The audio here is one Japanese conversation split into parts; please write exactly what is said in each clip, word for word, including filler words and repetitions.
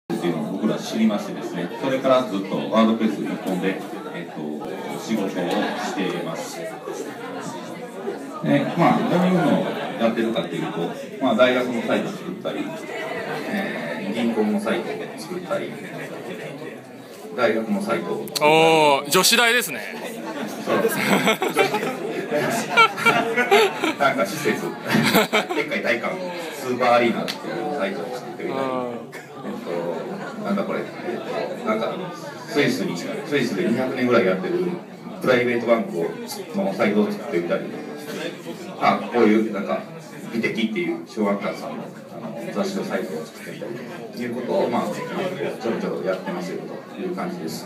っていうのを僕ら知りましてですね、それからずっとワードプレス一本で、えっと、仕事をしています。で、まあ、どういうのをやってるかっていうと、まあ、大学のサイト作ったり、えー、銀行のサイトを作ったり、大学のサイトを。 おー、女子大ですね。 そうですね。なんか施設、でっかい体育館、スーパーアリーナっていうサイトを作ってみたり、えっと、なんだこれ、えっと、なんかスイスに、スイスでにひゃくねんぐらいやってるプライベートバンクのサイトを作ってみたり、あ、こういうなんか美的っていう小学館さんのあの雑誌のサイトを作ってみたりということを、まあ、ちょろちょろやってますよという感じです。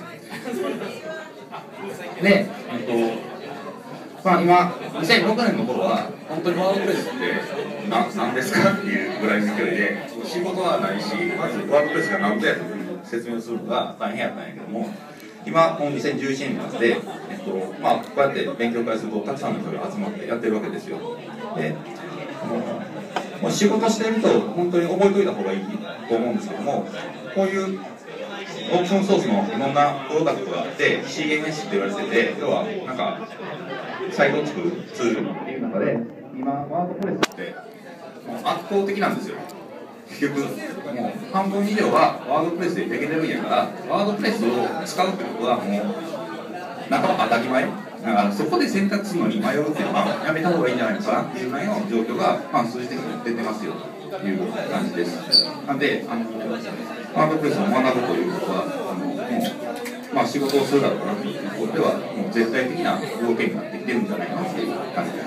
で、えっとまあ、今、にせんろくねんの頃は、本当にワードプレスって何なんですかっていうぐらいの勢いで、仕事はないし、まずワードプレスが何ぞやという説明するのが大変やったんやけども、今、このにせんじゅういちねんになって、えっとまあ、こうやって勉強会すると、たくさんの人が集まってやってるわけですよ。で、もう仕事してると、本当に覚えておいた方がいいと思うんですけども、こういうオープンソースのいろんなプロダクトがあって、シーエムエス って言われてて、要は、なんか、サイトを作るツールっていう中で、今、ワードプレスってもう圧倒的なんですよ。結局、もう半分以上はワードプレスでできてるんやから、ワードプレスを使うってことはもう、なんか当たり前。だからそこで選択するのに迷うっていうのはやめた方がいいんじゃないのかなっていうぐらいの状況が、まあ、数字的に出てますよという感じです。なんで、あのワードプレスを学ぶということは、あのもうまあ、仕事をするだろうなということでは、もう絶対的な条件になってきてるんじゃないかなという感じです。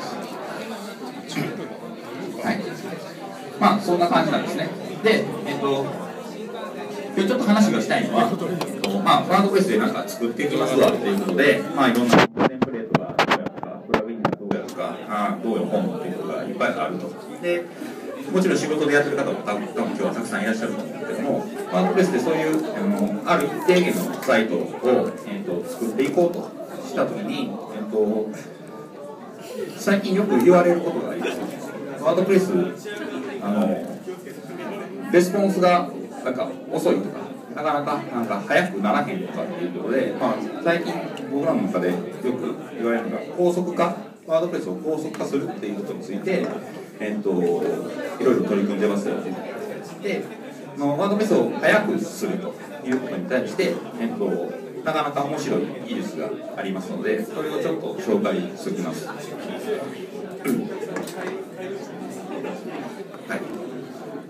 はい。まあ、そんな感じなんですね。で、えっと、今日ちょっと話がしたいのは、えっとまあ、ワードプレスでなんか作っていきますわということで、まあ、いろんなテンプレートがどうやとか、プラグインがどうやとか、あどういう本っていうのがいっぱいあると。でもちろん仕事でやってる方も多分多分今日はたくさんいらっしゃると思うんですけども、ワードプレスでそういうあのある一定限のサイトを、えー、と作っていこうとしたときに、えー、と最近よく言われることがあります。ワードプレスあのレスポンスがなんか遅いとか、なかなかなんか早くならへんとかっていうことで、まあ、最近僕らの中でよく言われるのが高速化、ワードプレスを高速化するっていうことについて、えー、といろいろ取り組んでますよ。で、ワードプレスを早くするということに対して、えー、となかなか面白い技術がありますので、それをちょっと紹介しておきます。はい、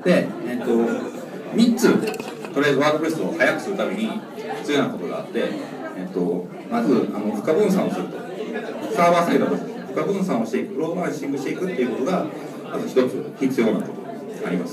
で、えー、とみっつ、とりあえずワードプレスを早くするために必要なことがあって、えー、とまずあの負荷分散をすると、サーバーサイドと負荷分散をしていく、ロードバランシングしていくっていうことがまず一つ必要なことがあります。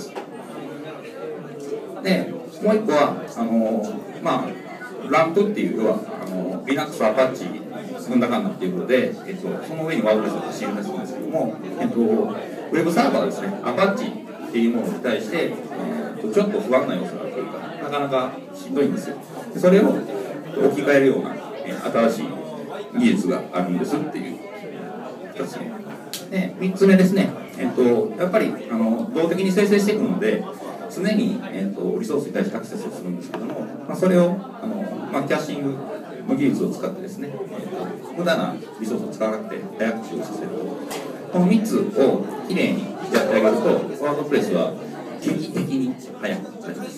で、もう一個はあのまあランプっていう、要はあの Linux、アパッチ、なんだかんだっていうことで、えっと、その上にワードプレスを走り出すんですけども、えっと、ウェブサーバーですね、アパッチっていうものに対して、えー、とちょっと不安な要素があるというか、なかなかしんどいんですよ。でそれを置き換えるような、えー、新しい技術があるんですっていうふたつめ。で、みっつめですね、えっと、やっぱりあの動的に生成していくので、常に、えー、とリソースに対してアクセスをするんですけども、まあ、それをあの、まあ、キャッシングの技術を使ってですね、えー、と無駄なリソースを使わなくて早く処理させると、このみっつをきれいにやってあげると、ワードプレスは劇的に早くなります。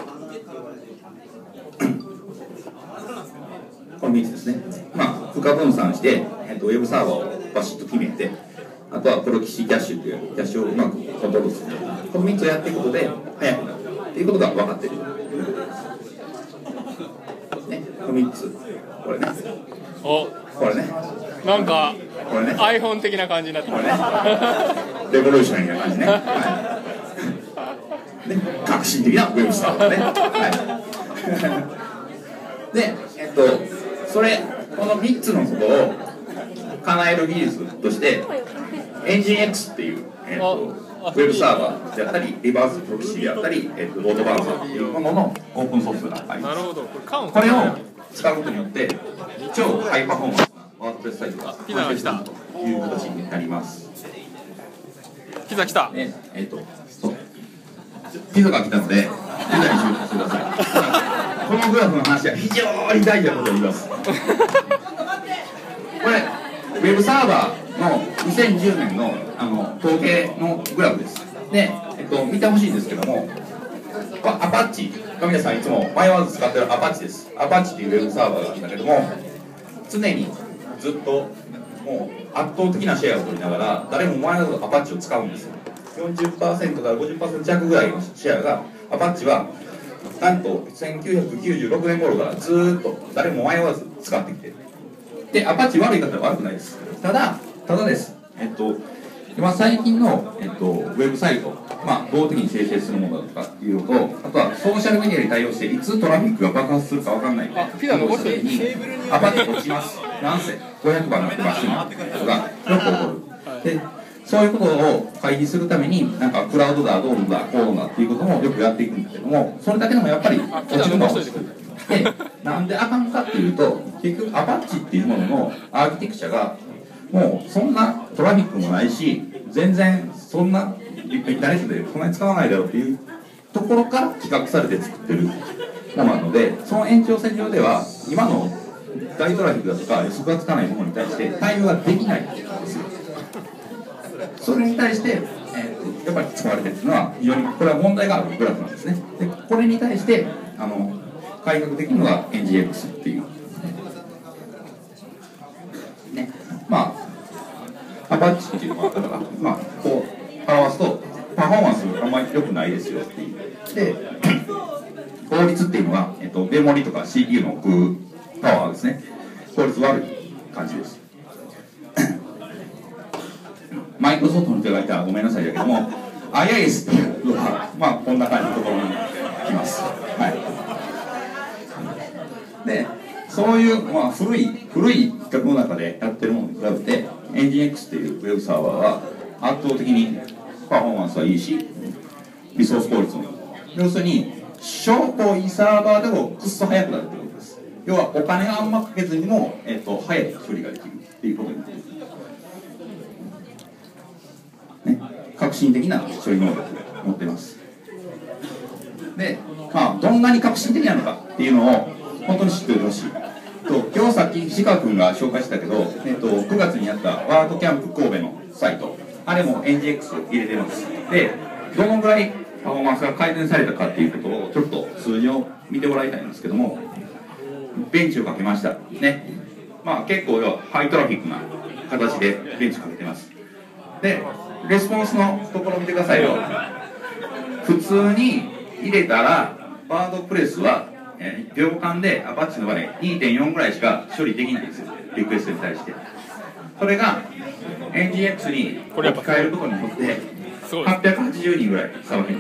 このみっつですね。まあ、負荷分散して、えー、とウェブサーバーをバシッと決めて、あとはプロキシキャッシュというキャッシュをうまくコントロールする。このみっつをやっていくことで早くなるということが分かっているということです。ね、このみっつ。これね。 お、 これね。 なんか、 これね。 iPhone 的な感じになってますね。 レボリューショナリーな感じね。はい、ね、革新的なウェブサーバーね。はい、で、えっと、それ、このみっつのことを叶える技術として、エンジン X っていう、えー、とウェブサーバーであったり、リバースプロキシであったり、えー、とロードバランサーっていうもののオープンソースがあります。 なるほど。 これを使うことによって、超ハイパフォーマンスなワードプレスサイトが完成するという形になります。 ピザ来た。 ね、えー、とそうピザが来たので、ピザに注目してください。 グラフの話は非常に大事なことを言います。これウェブサーバーのにせんじゅうねんのあの統計のグラフです。で、えっと、見てほしいんですけども、アパッチ、皆さんいつも迷わず使ってるアパッチです。アパッチっていうウェブサーバーがあるんだけども、常にずっともう圧倒的なシェアを取りながら、誰も迷わずアパッチを使うんですよ。よんじゅっパーセントからごじゅっパーセント弱ぐらいのシェアが、アパッチはなんとせんきゅうひゃくきゅうじゅうろくねん頃からずーっと誰も迷わず使ってきてる。で、アパッチ悪い方は悪くないです。ただ、ただです。えっと、今最近の、えっと、ウェブサイト、まあ、動的に生成するものだとかっていうのと、あとはソーシャルメディアに対応して、いつトラフィックが爆発するか分かんないあピザ残してるに、アパッチ落ちます。なんせ、ごひゃくばんのマシンがよく起こる。で、そういうことを回避するために、なんかクラウドだ、どうだ、こうだっていうこともよくやっていくんだけども、それだけでもやっぱり落ちるのは落ちる。で、なんであかんかっていうと、結局アパッチっていうもののアーキテクチャが、もうそんなトラフィックもないし、全然そんなインターネットでそんなに使わないだろうっていうところから企画されて作ってるものなので、その延長線上では今の大トラフィックだとか予測がつかないものに対して対応ができないんですよ。それに対して、えー、やっぱり使われてるっていうのは非常にこれは問題があるグラフなんですね。でこれに対してあの改革できるのが エヌジーエックス っていうね、まあアパッチっていうのはだからまあこう表すとパフォーマンスあんまり良くないですよっていう。で効率っていうのは、えっと、メモリとか シーピーユー の置くパワーですね。効率悪い感じです。マイクロソフトの人がいたらごめんなさいだけども、アイアイエス っていうのは、まあこんな感じのところに来ます。はい。で、そういう、まあ、古い、古い企画の中でやってるものに比べて、エンジン X っていうウェブサーバーは圧倒的にパフォーマンスはいいし、リソース効率もいい。要するに、しょぼいサーバーでもくっそ速くなるということです。要はお金があんまかけずにも、えーと、速い処理ができるっていうことになっている。ね、革新的な処理能力を持っています。で、まあ、どんなに革新的なのかっていうのを本当に知っておいてほしい。と今日さっき石川君が紹介したけど、えー、とくがつにやったワードキャンプ神戸のサイト、あれも エヌジーエックス を入れてます。で、どのぐらいパフォーマンスが改善されたかっていうことをちょっと数字を見てもらいたいんですけども、ベンチをかけましたね。まあ結構ハイトラフィックな形でベンチかけてます。で、レスポンスのところを見てくださいよ。普通に入れたらワードプレスは、えー、秒間でアパッチの場合 にてんよん ぐらいしか処理できないんですよ、リクエストに対して。それが エヌジーエックス に置き換えることによってはっぴゃくはちじゅうにんぐらいさばけます。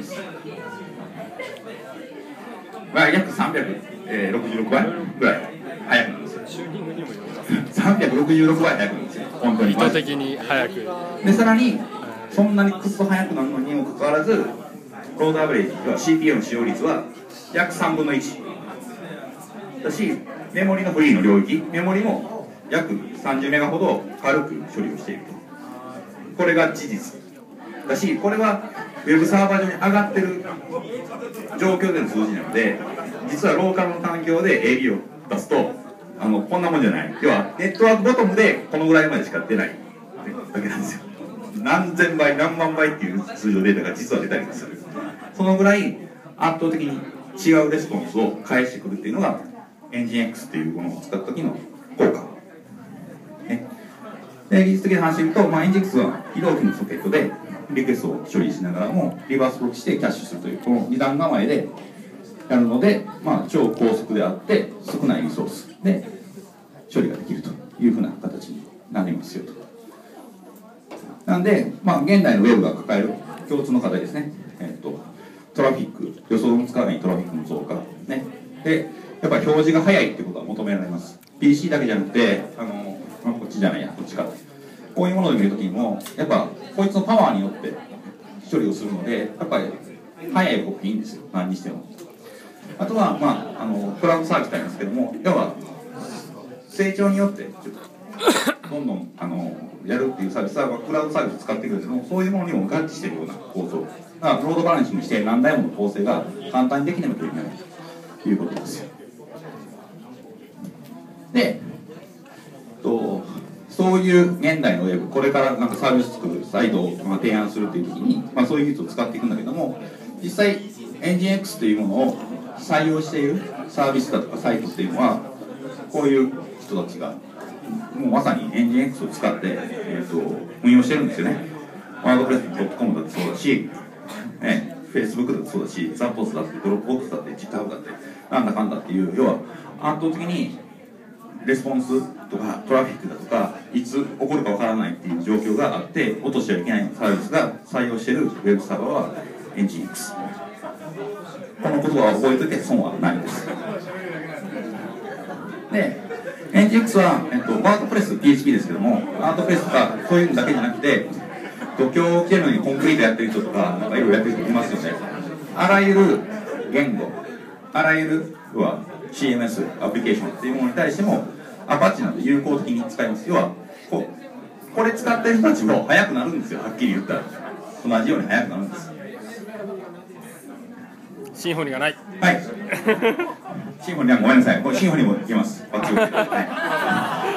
まあ、約さんびゃくろくじゅうろくばいぐらい速くなるんですよ。さんびゃくろくじゅうろくばい速くなるんですよ、本当に。 意図的に速く。 で、さらにそんなにクッソ速くなるのにもかかわらず、ロードアベレージは シーピーユー の使用率は約さんぶんのいちだし、メモリのフリーの領域、メモリも約さんじゅうメガほど軽く処理をしていると。これが事実だし、これはウェブサーバー上に上がってる状況での数字なので、実はローカルの環境で エービー を出すとあのこんなもんじゃない。要はネットワークボトムでこのぐらいまでしか出ないだけなんですよ。何千倍何万倍っていう数字のデータが実は出たりする。そのぐらい圧倒的に違うレスポンスを返してくるっていうのがエンジン X っていうものを使った時の効果、ね、で技術的な話で言うと、まあ、エンジン X は非同期のソケットでリクエストを処理しながらもリバースロックしてキャッシュするというこのに段構えでやるので、まあ、超高速であって少ないリソースで処理ができるというふうな形になりますよと。なんで、まあ、現代のウェブが抱える共通の課題ですね、えー、とトラフィック、予想もつかないトラフィックの増加、ね、でやっぱり表示が早いってことは求められます。 ピーシー だけじゃなくてあの、まあ、こっちじゃないやこっちか、こういうもので見るときにもやっぱこいつのパワーによって処理をするのでやっぱり早い方がいいんですよ、何にしても。あとは、まあ、あのクラウドサービスなんですけども、要は成長によってどんどんあのやるっていうサービスはクラウドサービスを使ってくるんですけども、そういうものにも合致しているような構造だからロードバランシングして何台もの構成が簡単にできないといけないということですよ。 でとそういう現代のウェブ、これからなんかサービス作るサイトをまあ提案するという時に、まあ、そういう技術を使っていくんだけども、実際エンジン X というものを採用しているサービスだとかサイトっていうのはこういう人たちがもうまさにエンジン X を使って、えー、と運用してるんですよね。ワードプレス ドットコム だってそうだし、ね、Facebook だってそうだし、ザポスだって、ドロップボックスだって、GitHub だって、なんだかんだっていう、要は圧倒的にレスポンスとかトラフィックだとかいつ起こるかわからないっていう状況があって落としてはいけないサービスが採用しているウェブサーバーはエンジン X。 この言葉を覚えておいて損はないです。でエンジン X は、えっと、ワードプレス ピーエイチピー ですけども、ワードプレスとかそういうのだけじゃなくて度胸を着てるのにコンクリートやってる人とかなんかいろいろやってる人いますよね。あらゆる言語、あらゆるは シーエムエス アプリケーションっていうものに対してもアパッチなど有効的に使います。要はこうこれ使ってる人たちも速くなるんですよ。はっきり言ったら同じように速くなるんです。 シンフォニーがない。 はい。シンフォニーはごめんなさい。これシンフォニーもいけます。バッチリ。はい、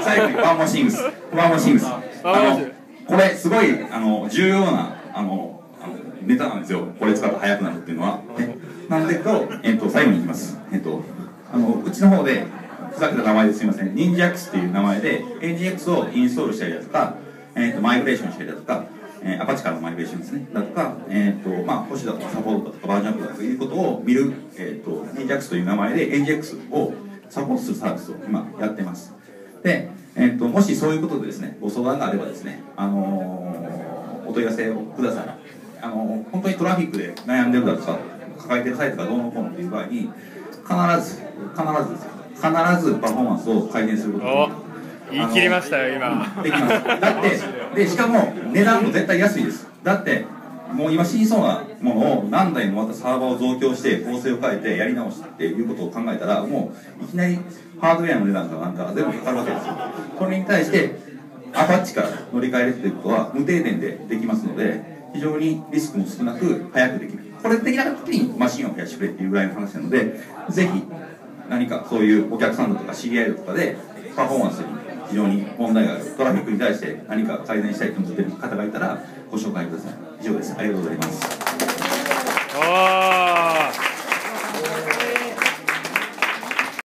最後にワンモシングス。ワンモシングス。あのこれすごいあの重要なあのあのネタなんですよ。これ使って速くなるっていうのは。ね、なんでとえっと最後にいきます。えっとあのうちの方でふざけた名前ですみません。忍者 X っていう名前でエンジン X をインストールしたりだとか、えー、とマイグレーションしたりだとか、えー、アパッチからのマイグレーションですねだとか、えーとまあ、保守だとかサポートだとかバージョンアップだとかいうことを見る、えー、と忍者 X という名前でエンジン X をサポートするサービスを今やってます。で、えー、ともしそういうことでですねご相談があればですね、あのー、お問い合わせをください。あのー、本当にトラフィックで悩んでるだとか抱えてるサイトがどうのこうのという場合に必ず必ずですよ必ずパフォーマンスを改善することが言い切りましたよ今できます。だってでしかも値段も絶対安いです。だってもう今死にそうなものを何台もまたサーバーを増強して構成を変えてやり直すっていうことを考えたらもういきなりハードウェアの値段がなんか全部かかるわけですよ。それに対してアパッチから乗り換えるっていうことは無停電でできますので非常にリスクも少なく早くできる。これできなかった時にマシンを増やしてくれっていうぐらいの話なのでぜひ何かそういうお客さんだとか知り合いだとかでパフォーマンスに非常に問題があるトラフィックに対して何か改善したいと思っている方がいたらご紹介ください。以上です。ありがとうございます。